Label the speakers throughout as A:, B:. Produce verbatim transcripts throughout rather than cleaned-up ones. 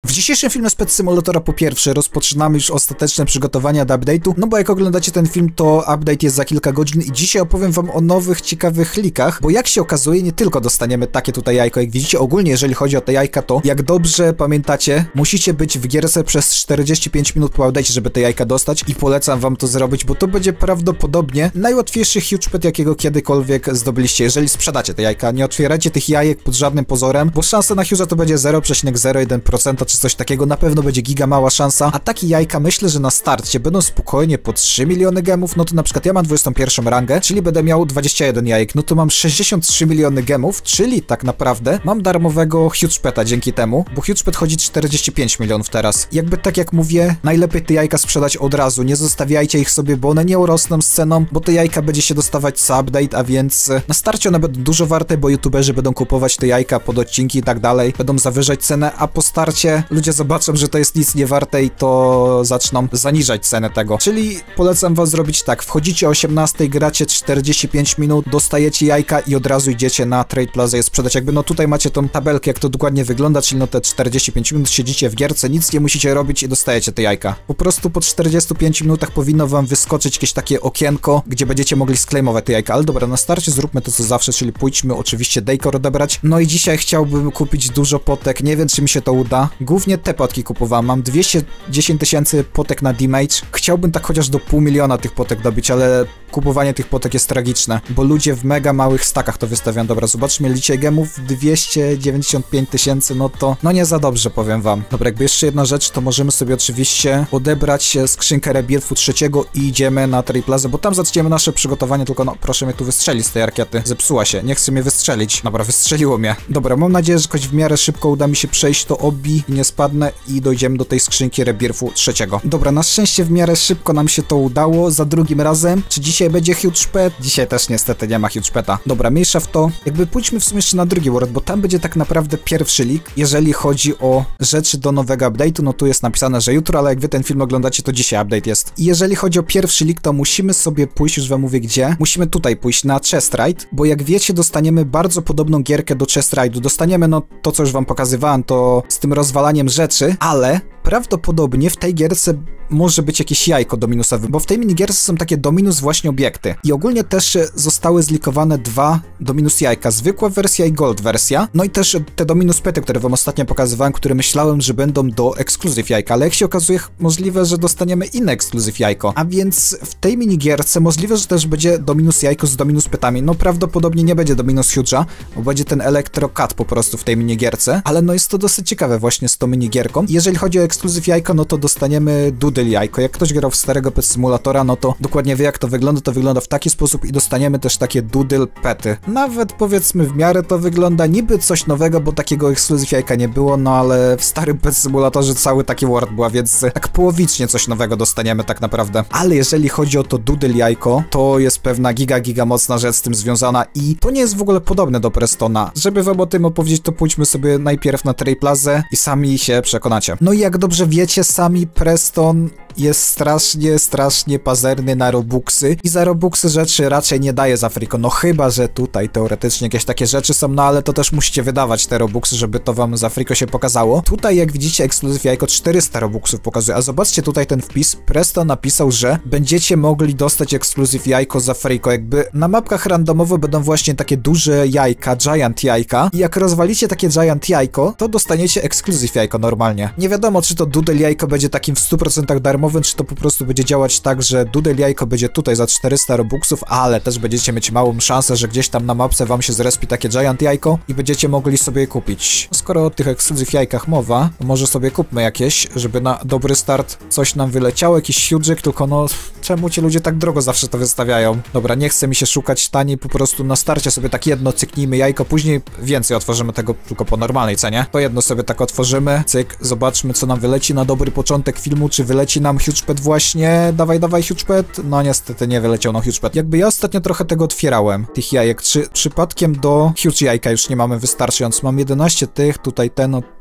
A: W dzisiejszym filmie z Pet Simulatora po pierwsze rozpoczynamy już ostateczne przygotowania do update'u, no bo jak oglądacie ten film, to update jest za kilka godzin i dzisiaj opowiem wam o nowych, ciekawych leakach, bo jak się okazuje, nie tylko dostaniemy takie tutaj jajko, jak widzicie, ogólnie jeżeli chodzi o te jajka, to jak dobrze pamiętacie, musicie być w gierce przez czterdzieści pięć minut po update'cie, żeby te jajka dostać i polecam wam to zrobić, bo to będzie prawdopodobnie najłatwiejszy huge pet, jakiego kiedykolwiek zdobyliście, jeżeli sprzedacie te jajka. Nie otwierajcie tych jajek pod żadnym pozorem, bo szansa na huge'a to będzie zero przecinek zero jeden procent czy coś takiego, na pewno będzie giga mała szansa, a takie jajka myślę, że na starcie będą spokojnie po trzy miliony gemów, no to na przykład ja mam dwudziestą pierwszą rangę, czyli będę miał dwadzieścia jeden jajek, no to mam sześćdziesiąt trzy miliony gemów, czyli tak naprawdę mam darmowego huge peta dzięki temu, bo huge pet chodzi czterdzieści pięć milionów teraz. Jakby tak jak mówię, najlepiej te jajka sprzedać od razu, nie zostawiajcie ich sobie, bo one nie urosną z ceną, bo te jajka będzie się dostawać co update, a więc na starcie one będą dużo warte, bo youtuberzy będą kupować te jajka pod odcinki i tak dalej, będą zawyżać cenę, a po starcie ludzie zobaczą, że to jest nic nie warte i to zaczną zaniżać cenę tego. Czyli polecam wam zrobić tak, wchodzicie o osiemnastej, gracie czterdzieści pięć minut, dostajecie jajka i od razu idziecie na Trade Plaza je sprzedać. Jakby no tutaj macie tą tabelkę, jak to dokładnie wygląda, czyli no te czterdzieści pięć minut siedzicie w gierce, nic nie musicie robić i dostajecie te jajka. Po prostu po czterdziestu pięciu minutach powinno wam wyskoczyć jakieś takie okienko, gdzie będziecie mogli sklejmować te jajka, ale dobra, na starcie zróbmy to co zawsze, czyli pójdźmy oczywiście Decor odebrać. No i dzisiaj chciałbym kupić dużo potek, nie wiem czy mi się to uda. Głównie te potki kupowałem, mam dwieście dziesięć tysięcy potek na damage. Chciałbym tak chociaż do pół miliona tych potek dobić, ale kupowanie tych potek jest tragiczne, bo ludzie w mega małych stakach to wystawiają. Dobra, zobaczmy liczę gemów, dwieście dziewięćdziesiąt pięć tysięcy, no to no nie za dobrze, powiem wam. Dobra, jakby jeszcze jedna rzecz, to możemy sobie oczywiście odebrać skrzynkę Rebirthu trzeciego i idziemy na Trade Plaza, bo tam zaczniemy nasze przygotowanie, tylko no proszę mnie tu wystrzelić z tej rakiety. Zepsuła się, nie chce mnie wystrzelić. Dobra, wystrzeliło mnie. Dobra, mam nadzieję, że jakoś w miarę szybko uda mi się przejść to obi i nie spadnę i dojdziemy do tej skrzynki Rebirthu trzeciego. Dobra, na szczęście w miarę szybko nam się to udało. Za drugim razem, czy dzisiaj będzie huge pet? Dzisiaj też niestety nie ma huge peta. Dobra, mniejsza w to. Jakby pójdźmy w sumie jeszcze na drugi world, bo tam będzie tak naprawdę pierwszy leak, jeżeli chodzi o rzeczy do nowego update'u. No tu jest napisane, że jutro, ale jak wy ten film oglądacie, to dzisiaj update jest. I jeżeli chodzi o pierwszy leak, to musimy sobie pójść, już wam mówię gdzie, musimy tutaj pójść na Chest Ride, bo jak wiecie, dostaniemy bardzo podobną gierkę do Chest Ride'u. Dostaniemy no to, co już wam pokazywałem, to z tym rozwalaniem rzeczy, ale prawdopodobnie w tej gierce może być jakieś jajko dominusowe, bo w tej minigierce są takie dominus właśnie obiekty. I ogólnie też zostały zlikowane dwa dominus jajka, zwykła wersja i gold wersja. No i też te dominus pety, które wam ostatnio pokazywałem, które myślałem, że będą do ekskluzyw jajka, ale jak się okazuje, możliwe, że dostaniemy inne ekskluzyw jajko. A więc w tej minigierce możliwe, że też będzie dominus jajko z dominus petami. No prawdopodobnie nie będzie dominus huge'a, bo będzie ten elektrokat po prostu w tej minigierce, ale no jest to dosyć ciekawe właśnie z tą minigierką. Jeżeli chodzi o ekskluzyw jajko, no to dostaniemy doodle jajko. Jak ktoś grał w starego Pet Simulatora, no to dokładnie wie jak to wygląda, to wygląda w taki sposób i dostaniemy też takie doodle pety. Nawet powiedzmy w miarę to wygląda niby coś nowego, bo takiego ekskluzyw jajka nie było, no ale w starym Pet Simulatorze cały taki world była, więc tak połowicznie coś nowego dostaniemy tak naprawdę. Ale jeżeli chodzi o to doodle jajko, to jest pewna giga, giga mocna rzecz z tym związana i to nie jest w ogóle podobne do Prestona. Żeby wam o tym opowiedzieć, to pójdźmy sobie najpierw na Trade Plazę i sami się przekonacie. No i jak dobrze wiecie, sami Preston jest strasznie, strasznie pazerny na robuxy i za robuxy rzeczy raczej nie daje z Afriko, no chyba, że tutaj teoretycznie jakieś takie rzeczy są, no ale to też musicie wydawać te robuxy, żeby to wam z Afriko się pokazało. Tutaj jak widzicie ekskluzyw jajko czterysta robuxów pokazuje, a zobaczcie tutaj ten wpis, Presto napisał, że będziecie mogli dostać ekskluzyw jajko z Afriko, jakby na mapkach randomowo będą właśnie takie duże jajka, giant jajka i jak rozwalicie takie giant jajko, to dostaniecie ekskluzyw jajko normalnie. Nie wiadomo, czy to doodle jajko będzie takim w stu procentach darmowym, czy to po prostu będzie działać tak, że doodle jajko będzie tutaj za czterysta robuxów, ale też będziecie mieć małą szansę, że gdzieś tam na mapce wam się zrespi takie giant jajko i będziecie mogli sobie je kupić. Skoro o tych ekskluzyw jajkach mowa, to może sobie kupmy jakieś, żeby na dobry start coś nam wyleciało, jakiś huge'ik, tylko no czemu ci ludzie tak drogo zawsze to wystawiają? Dobra, nie chce mi się szukać taniej, po prostu na starcie sobie tak jedno cyknijmy jajko, później więcej otworzymy tego tylko po normalnej cenie. To jedno sobie tak otworzymy, cyk, zobaczmy co nam wyleci na dobry początek filmu, czy wyleci nam huge pet właśnie, dawaj, dawaj huge pet, no niestety nie wyleciał na huge pet. Jakby ja ostatnio trochę tego otwierałem, tych jajek, czy przypadkiem do huge jajka już nie mamy wystarczająco, mam jedenaście tych, tutaj ten, no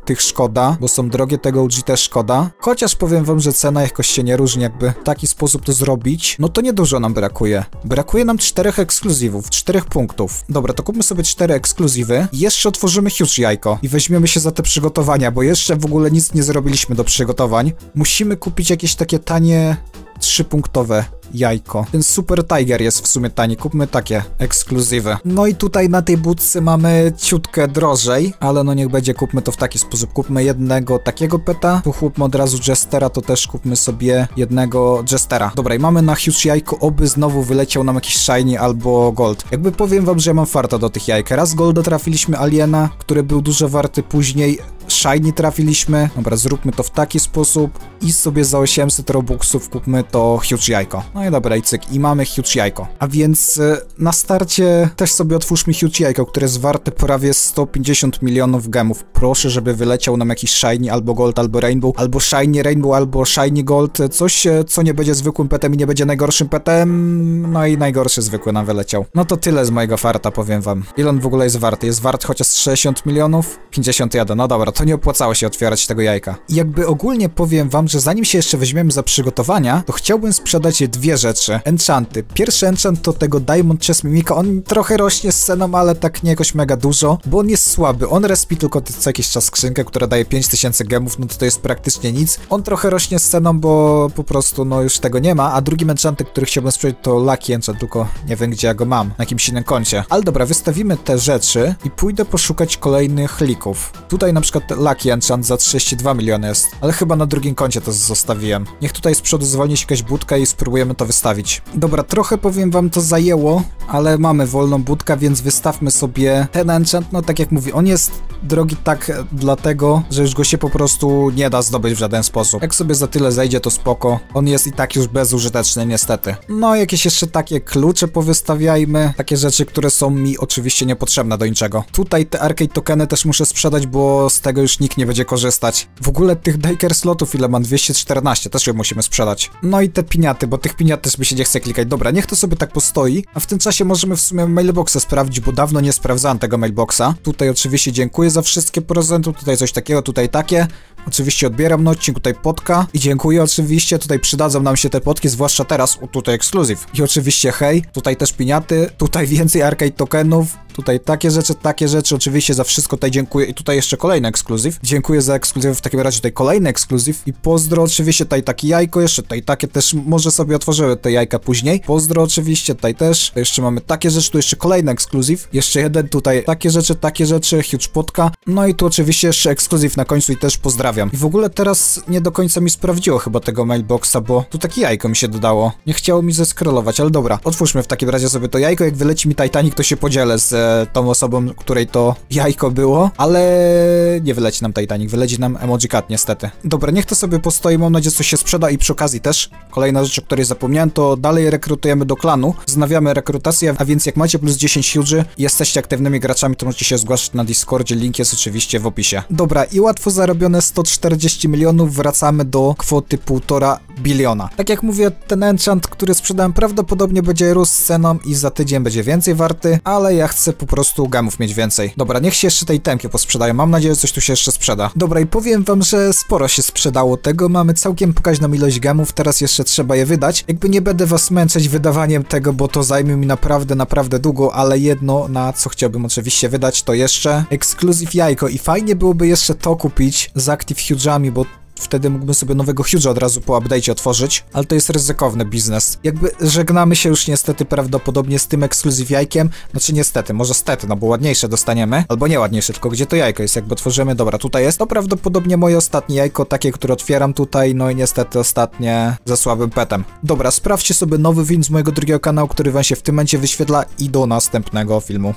A: tych szkoda, bo są drogie, tego O G też szkoda. Chociaż powiem wam, że cena jakoś się nie różni, jakby w taki sposób to zrobić, no to niedużo nam brakuje. Brakuje nam czterech ekskluzywów, czterech punktów. Dobra, to kupmy sobie cztery ekskluzywy i jeszcze otworzymy huge jajko i weźmiemy się za te przygotowania, bo jeszcze w ogóle nic nie zrobiliśmy do przygotowań. Musimy kupić jakieś takie tanie trzypunktowe jajko. Ten Super Tiger jest w sumie tani, kupmy takie ekskluzywy. No i tutaj na tej budce mamy ciutkę drożej, ale no niech będzie, kupmy to w taki sposób. Kupmy jednego takiego peta, tu chłopmy od razu Jestera, to też kupmy sobie jednego Jestera. Dobra, i mamy na huge jajko, oby znowu wyleciał nam jakiś shiny albo gold. Jakby powiem wam, że ja mam farta do tych jajek. Raz golda trafiliśmy aliena, który był dużo warty, później shiny trafiliśmy. Dobra, zróbmy to w taki sposób i sobie za osiemset robuxów kupmy to huge jajko. No i dobra, i cyk, i mamy huge jajko. A więc y, na starcie też sobie otwórzmy huge jajko, które jest warte prawie sto pięćdziesiąt milionów gemów. Proszę, żeby wyleciał nam jakiś shiny albo gold, albo rainbow, albo shiny rainbow, albo shiny gold. Coś, co nie będzie zwykłym petem i nie będzie najgorszym petem. No i najgorszy zwykły nam wyleciał. No to tyle z mojego farta, powiem wam. Ile on w ogóle jest warty? Jest wart chociaż sześćdziesiąt milionów? pięćdziesiąt jeden. No dobra, to nie opłacało się otwierać tego jajka. I jakby ogólnie powiem wam, że zanim się jeszcze weźmiemy za przygotowania, to chciałbym sprzedać dwie rzeczy. Enchanty. Pierwszy enchant to tego Diamond Chest Mimika. On trochę rośnie z ceną, ale tak nie jakoś mega dużo, bo on jest słaby. On respi tylko co jakiś czas skrzynkę, która daje pięć tysięcy gemów, no to to jest praktycznie nic. On trochę rośnie z ceną, bo po prostu no już tego nie ma, a drugim enchantem, który chciałbym sprzedać, to Lucky Enchant, tylko nie wiem gdzie ja go mam, na jakimś innym koncie. Ale dobra, wystawimy te rzeczy i pójdę poszukać kolejnych lików. Tutaj na przykład Lucky Enchant za trzydzieści dwa miliony jest, ale chyba na drugim koncie to zostawiłem. Niech tutaj z przodu zwolni się jakaś budka i spróbujemy to wystawić. Dobra, trochę powiem wam to zajęło, ale mamy wolną budkę, więc wystawmy sobie ten enchant. No tak jak mówię, on jest drogi tak dlatego, że już go się po prostu nie da zdobyć w żaden sposób. Jak sobie za tyle zejdzie, to spoko. On jest i tak już bezużyteczny niestety. No jakieś jeszcze takie klucze powystawiajmy, takie rzeczy, które są mi oczywiście niepotrzebne do niczego. Tutaj te arcade tokeny też muszę sprzedać, bo z tego już nikt nie będzie korzystać. W ogóle tych Daker slotów ile mam? dwieście czternaście, też je musimy sprzedać. No i te piniaty, bo tych piniat też mi się nie chce klikać. Dobra, niech to sobie tak postoi, a w tym czasie możemy w sumie mailboxa sprawdzić, bo dawno nie sprawdzałem tego mailboxa. Tutaj oczywiście dziękuję za wszystkie prezenty, tutaj coś takiego, tutaj takie. Oczywiście odbieram na odcinku, tutaj potka i dziękuję oczywiście, tutaj przydadzą nam się te potki, zwłaszcza teraz, o tutaj ekskluzyw. I oczywiście hej, tutaj też piniaty, tutaj więcej arcade tokenów, tutaj takie rzeczy, takie rzeczy, oczywiście za wszystko tutaj dziękuję i tutaj jeszcze kolejny ekskluzyw. Dziękuję za ekskluzyw, w takim razie tutaj kolejny ekskluzyw i pozdro oczywiście, tutaj takie jajko, jeszcze tutaj takie też, może sobie otworzyły te jajka później. Pozdro oczywiście, tutaj też, to jeszcze mamy takie rzeczy, tu jeszcze kolejny ekskluzyw, jeszcze jeden tutaj, takie rzeczy, takie rzeczy, huge potka, no i tu oczywiście jeszcze ekskluzyw na końcu i też pozdrawiam. I w ogóle teraz nie do końca mi sprawdziło chyba tego mailboxa, bo tu takie jajko mi się dodało. Nie chciało mi zeskrolować, ale dobra. Otwórzmy w takim razie sobie to jajko, jak wyleci mi Titanic, to się podzielę z e, tą osobą, której to jajko było, ale nie wyleci nam Titanic, wyleci nam Emoji Cat niestety. Dobra, niech to sobie postoi, mam nadzieję, że coś się sprzeda i przy okazji też kolejna rzecz, o której zapomniałem, to dalej rekrutujemy do klanu, wznawiamy rekrutację, a więc jak macie plus dziesięć huge i jesteście aktywnymi graczami, to możecie się zgłaszać na Discordzie, link jest oczywiście w opisie. Dobra, i łatwo zarobione sto czterdzieści milionów, wracamy do kwoty półtora biliona. Tak jak mówię, ten enchant, który sprzedałem, prawdopodobnie będzie rósł z ceną i za tydzień będzie więcej warty, ale ja chcę po prostu gemów mieć więcej. Dobra, niech się jeszcze tej temki posprzedają, mam nadzieję, że coś tu się jeszcze sprzeda. Dobra, i powiem wam, że sporo się sprzedało tego, mamy całkiem pokaźną ilość gemów, teraz jeszcze trzeba je wydać. Jakby nie będę was męczyć wydawaniem tego, bo to zajmie mi naprawdę, naprawdę długo, ale jedno, na co chciałbym oczywiście wydać, to jeszcze ekskluzyw jajko i fajnie byłoby jeszcze to kupić z Active Huge'ami, bo wtedy mógłbym sobie nowego huge'a od razu po update'cie otworzyć, ale to jest ryzykowny biznes. Jakby żegnamy się już niestety prawdopodobnie z tym ekskluzyw jajkiem, znaczy niestety, może stety, no bo ładniejsze dostaniemy, albo nie ładniejsze, tylko gdzie to jajko jest, jakby otworzymy, dobra, tutaj jest, to prawdopodobnie moje ostatnie jajko, takie, które otwieram tutaj, no i niestety ostatnie ze słabym petem. Dobra, sprawdźcie sobie nowy film z mojego drugiego kanału, który wam się w tym momencie wyświetla i do następnego filmu.